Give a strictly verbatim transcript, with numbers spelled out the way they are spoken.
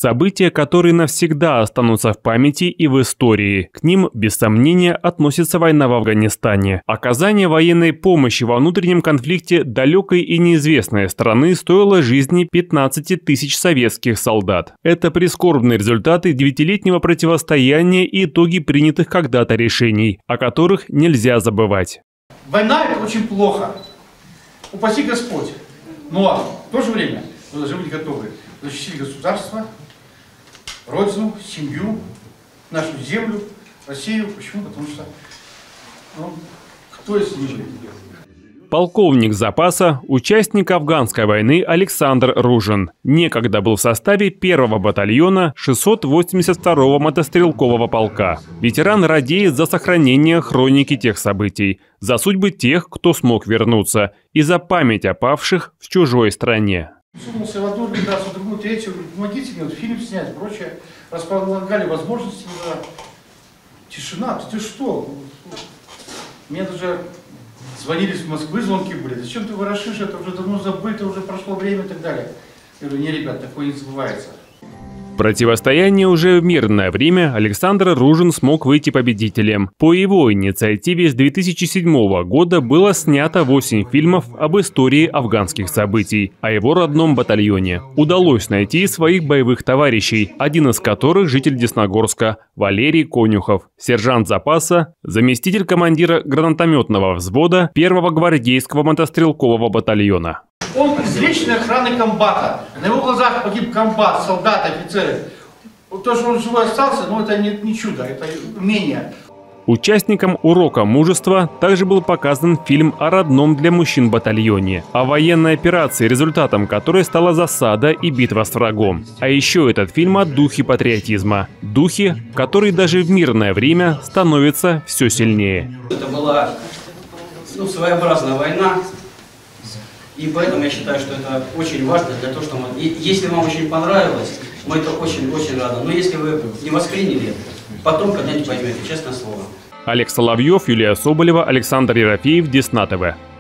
События, которые навсегда останутся в памяти и в истории. К ним, без сомнения, относится война в Афганистане. Оказание военной помощи во внутреннем конфликте далекой и неизвестной страны стоило жизни пятнадцати тысяч советских солдат. Это прискорбные результаты девятилетнего противостояния и итоги принятых когда-то решений, о которых нельзя забывать. Война – это очень плохо. Упаси Господь. Но в то же время мы должны быть готовы защитить государство, родину, семью, нашу землю, Россию. Почему? Потому что ну, кто из них? Полковник запаса, участник афганской войны Александр Ружин. Некогда был в составе первого батальона шестьсот восемьдесят второго мотострелкового полка. Ветеран радеет за сохранение хроники тех событий, за судьбы тех, кто смог вернуться, и за память о павших в чужой стране. Сунулся в одну организацию, в другую, третью, помогите мне вот фильм снять, прочее. Располагали возможности, да. Тишина, ты, ты что? Мне даже звонили из Москвы, звонки были. Зачем ты ворошишь, это уже давно забыто, уже прошло время и так далее. Я говорю, не, ребят, такое не забывается. Противостояние уже в мирное время Александр Ружин смог выйти победителем. По его инициативе с две тысячи седьмого года было снято восемь фильмов об истории афганских событий, о его родном батальоне. Удалось найти своих боевых товарищей, один из которых житель Десногорска Валерий Конюхов, сержант запаса, заместитель командира гранатометного взвода первого гвардейского мотострелкового батальона. Он из личной охраны комбата. На его глазах погиб комбат, солдаты, офицеры. То, что он живой остался, ну это не, не чудо, это умение. Участникам урока мужества также был показан фильм о родном для мужчин батальоне, о военной операции, результатом которой стала засада и битва с врагом. А еще этот фильм о духе патриотизма. Духе, который даже в мирное время становится все сильнее. Это была ну, своеобразная война. И поэтому я считаю, что это очень важно для того, что мы, если вам очень понравилось, мы это очень-очень рады. Но если вы не восприняли, потом когда-нибудь поймете, честное слово. Олег Соловьев, Юлия Соболева, Александр Ерофеев, Десна ТВ.